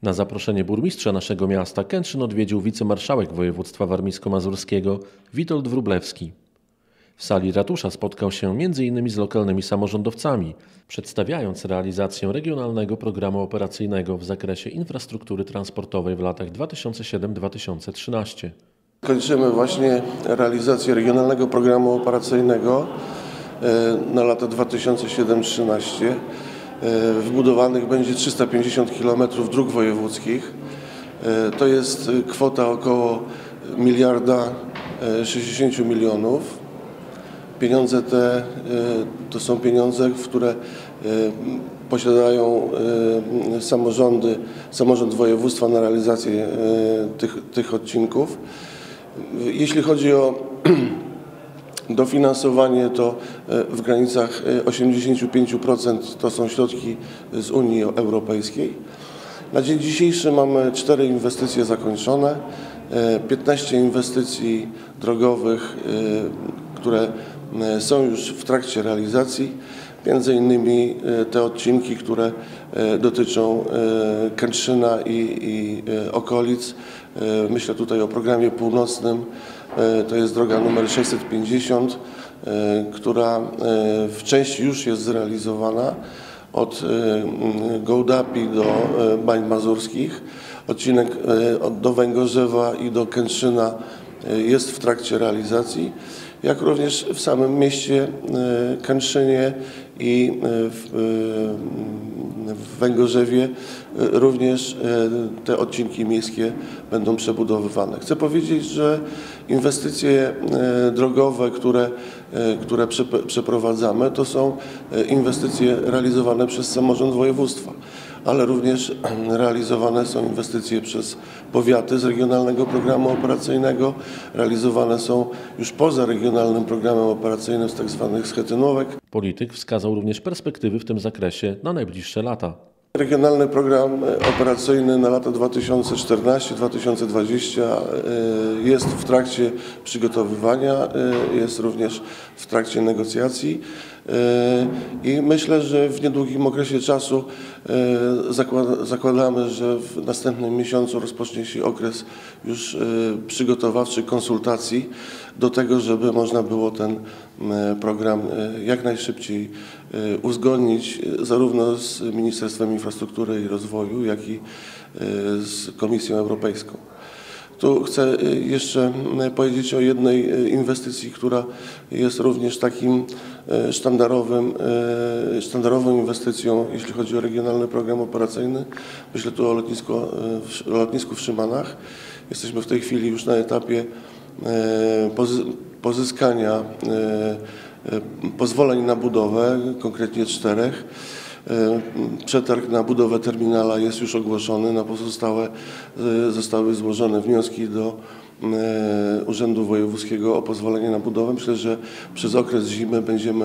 Na zaproszenie burmistrza naszego miasta Kętrzyn odwiedził wicemarszałek województwa warmińsko-mazurskiego Witold Wróblewski. W sali ratusza spotkał się m.in. z lokalnymi samorządowcami, przedstawiając realizację regionalnego programu operacyjnego w zakresie infrastruktury transportowej w latach 2007-2013. Kończymy właśnie realizację regionalnego programu operacyjnego na lata 2007-2013. Wbudowanych będzie 350 km dróg wojewódzkich. To jest kwota około 1,060 mld. Pieniądze te to są pieniądze, które posiadają samorząd województwa na realizację tych odcinków. Jeśli chodzi o dofinansowanie, to w granicach 85% to są środki z Unii Europejskiej. Na dzień dzisiejszy mamy 4 inwestycje zakończone, 15 inwestycji drogowych, które są już w trakcie realizacji. Między innymi te odcinki, które dotyczą Kętrzyna i okolic. Myślę tutaj o programie północnym. To jest droga numer 650, która w części już jest zrealizowana od Gołdapi do Bań Mazurskich. Odcinek do Węgorzewa i do Kętrzyna jest w trakcie realizacji, jak również w samym mieście Kętrzynie i w Węgorzewie również te odcinki miejskie będą przebudowywane. Chcę powiedzieć, że inwestycje drogowe, które przeprowadzamy, to są inwestycje realizowane przez samorząd województwa, ale również realizowane są inwestycje przez powiaty z regionalnego programu operacyjnego, realizowane są już poza regionalnym programem operacyjnym z tzw. schetynówek. Polityk wskazał również perspektywy w tym zakresie na najbliższe lata. Regionalny program operacyjny na lata 2014-2020 jest w trakcie przygotowywania, jest również w trakcie negocjacji i myślę, że w niedługim okresie czasu zakładamy, że w następnym miesiącu rozpocznie się okres już przygotowawczy, konsultacji do tego, żeby można było ten program jak najszybciej uzgodnić zarówno z Ministerstwem Infrastruktury i Rozwoju, jak i z Komisją Europejską. Tu chcę jeszcze powiedzieć o jednej inwestycji, która jest również takim sztandarową inwestycją, jeśli chodzi o regionalny program operacyjny. Myślę tu o lotnisku w Szymanach. Jesteśmy w tej chwili już na etapie pozyskania pozwoleń na budowę, konkretnie 4. Przetarg na budowę terminala jest już ogłoszony, na pozostałe zostały złożone wnioski do Urzędu Wojewódzkiego o pozwolenie na budowę. Myślę, że przez okres zimy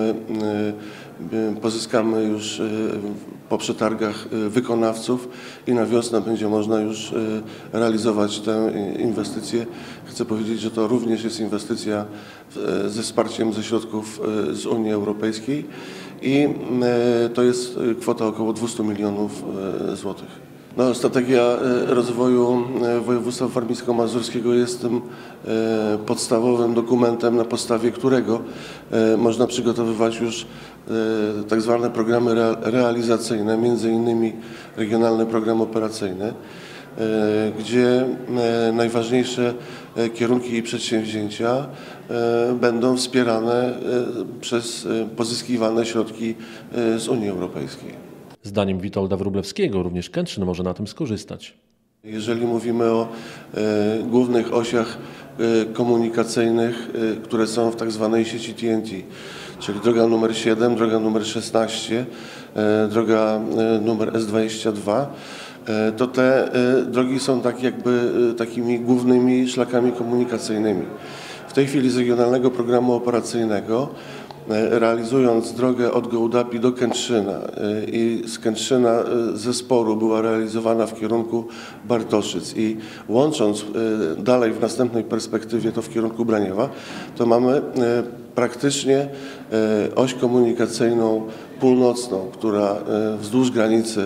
pozyskamy już po przetargach wykonawców i na wiosnę będzie można już realizować tę inwestycję. Chcę powiedzieć, że to również jest inwestycja ze wsparciem ze środków z Unii Europejskiej i to jest kwota około 200 milionów złotych. No, strategia rozwoju województwa warmińsko-mazurskiego jest tym podstawowym dokumentem, na podstawie którego można przygotowywać już tak zwane programy realizacyjne, między innymi regionalny program operacyjny, gdzie najważniejsze kierunki i przedsięwzięcia będą wspierane przez pozyskiwane środki z Unii Europejskiej. Zdaniem Witolda Wróblewskiego również Kętrzyn może na tym skorzystać. Jeżeli mówimy o głównych osiach komunikacyjnych, które są w tak zwanej sieci TNT, czyli droga numer 7, droga numer 16, droga numer S22, to te drogi są tak jakby takimi głównymi szlakami komunikacyjnymi. W tej chwili z regionalnego programu operacyjnego, realizując drogę od Gołdapi do Kętrzyna i z Kętrzyna ze Sporu była realizowana w kierunku Bartoszyc i łącząc dalej w następnej perspektywie to w kierunku Braniewa, to mamy praktycznie oś komunikacyjną północną, która wzdłuż granicy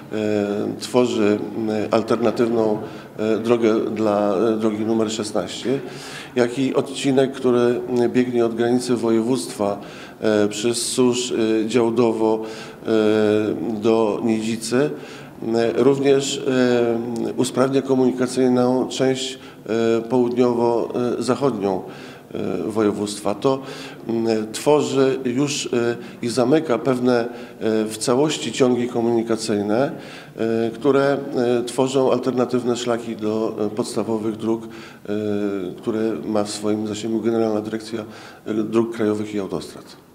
tworzy alternatywną drogę dla drogi numer 16, jak i odcinek, który biegnie od granicy województwa przez Susz, Działdowo do Nidzicy. Również usprawnia komunikacyjną część południowo-zachodnią województwa. To tworzy już i zamyka pewne w całości ciągi komunikacyjne, które tworzą alternatywne szlaki do podstawowych dróg, które ma w swoim zasięgu Generalna Dyrekcja Dróg Krajowych i Autostrad.